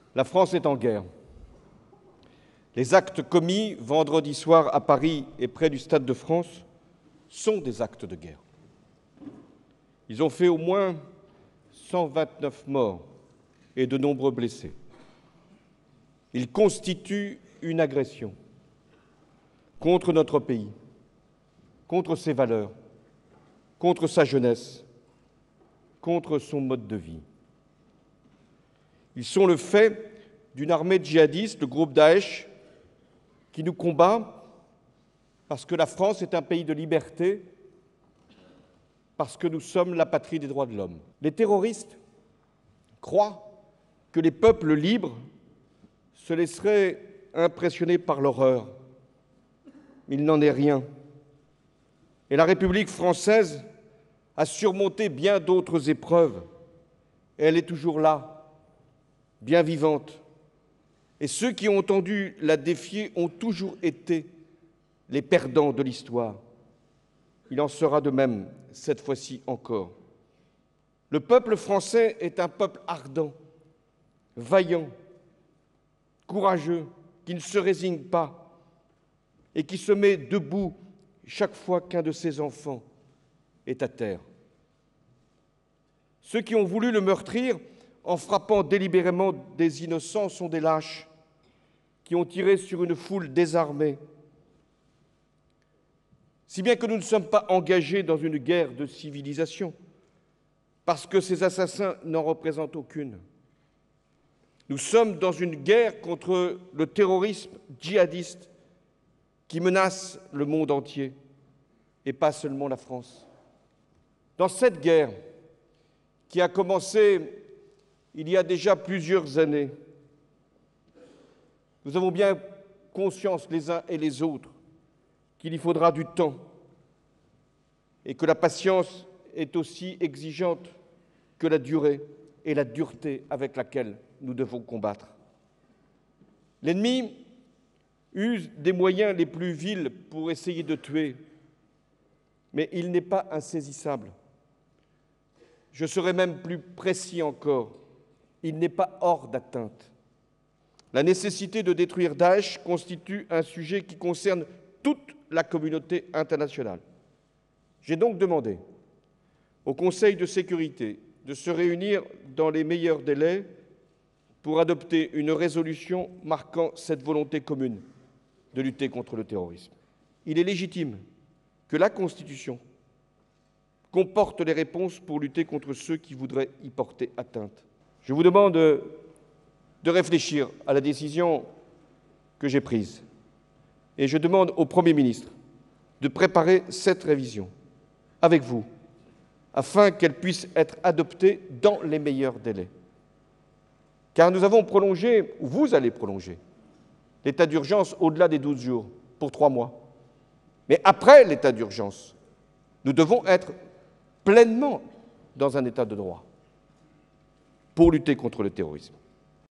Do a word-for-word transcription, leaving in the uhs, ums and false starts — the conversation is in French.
La France est en guerre. Les actes commis vendredi soir à Paris et près du Stade de France sont des actes de guerre. Ils ont fait au moins cent vingt-neuf morts et de nombreux blessés. Ils constituent une agression contre notre pays, contre ses valeurs, contre sa jeunesse, contre son mode de vie. Ils sont le fait d'une armée djihadiste, le groupe Daesh, qui nous combat parce que la France est un pays de liberté, parce que nous sommes la patrie des droits de l'homme. Les terroristes croient que les peuples libres se laisseraient impressionner par l'horreur. Il n'en est rien. Et la République française a surmonté bien d'autres épreuves. Et elle est toujours là, bien vivante. Et ceux qui ont entendu la défier ont toujours été les perdants de l'histoire. Il en sera de même cette fois-ci encore. Le peuple français est un peuple ardent, vaillant, courageux, qui ne se résigne pas et qui se met debout chaque fois qu'un de ses enfants est à terre. Ceux qui ont voulu le meurtrir en frappant délibérément des innocents sont des lâches qui ont tiré sur une foule désarmée. Si bien que nous ne sommes pas engagés dans une guerre de civilisation, parce que ces assassins n'en représentent aucune. Nous sommes dans une guerre contre le terrorisme djihadiste qui menace le monde entier, et pas seulement la France. Dans cette guerre, qui a commencé il y a déjà plusieurs années, nous avons bien conscience les uns et les autres qu'il y faudra du temps et que la patience est aussi exigeante que la durée et la dureté avec laquelle nous devons combattre. L'ennemi use des moyens les plus vils pour essayer de tuer, mais il n'est pas insaisissable. Je serai même plus précis encore, il n'est pas hors d'atteinte. La nécessité de détruire Daesh constitue un sujet qui concerne toute la communauté internationale. J'ai donc demandé au Conseil de sécurité de se réunir dans les meilleurs délais pour adopter une résolution marquant cette volonté commune de lutter contre le terrorisme. Il est légitime que la Constitution comporte les réponses pour lutter contre ceux qui voudraient y porter atteinte. Je vous demande de réfléchir à la décision que j'ai prise et je demande au Premier ministre de préparer cette révision avec vous afin qu'elle puisse être adoptée dans les meilleurs délais. Car nous avons prolongé, ou vous allez prolonger, l'état d'urgence au-delà des douze jours, pour trois mois. Mais après l'état d'urgence, nous devons être pleinement dans un état de droit pour lutter contre le terrorisme.